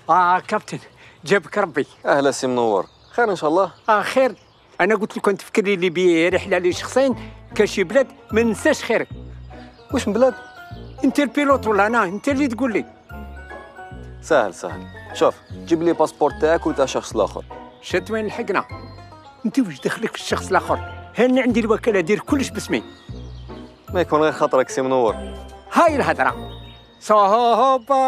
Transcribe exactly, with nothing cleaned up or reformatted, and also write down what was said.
اه كابتن، جابك ربي. اهلا سي منور، خير ان شاء الله. اه خير. انا قلت لكم تفكري لي برحله لي شخصين كشي بلاد ما ننساش خيرك. واش من بلاد؟ انت البيلوت ولا انا؟ انت اللي تقول لي. سهل سهل، شوف جيب لي باسبور تاعك وتاع الشخص الاخر. شات وين لحقنا؟ انت واش دخلك في الشخص الاخر؟ هاني عندي الوكاله دير كلش باسمي. ما يكون غير خاطرك سي منور. هاي الهضره صوبه.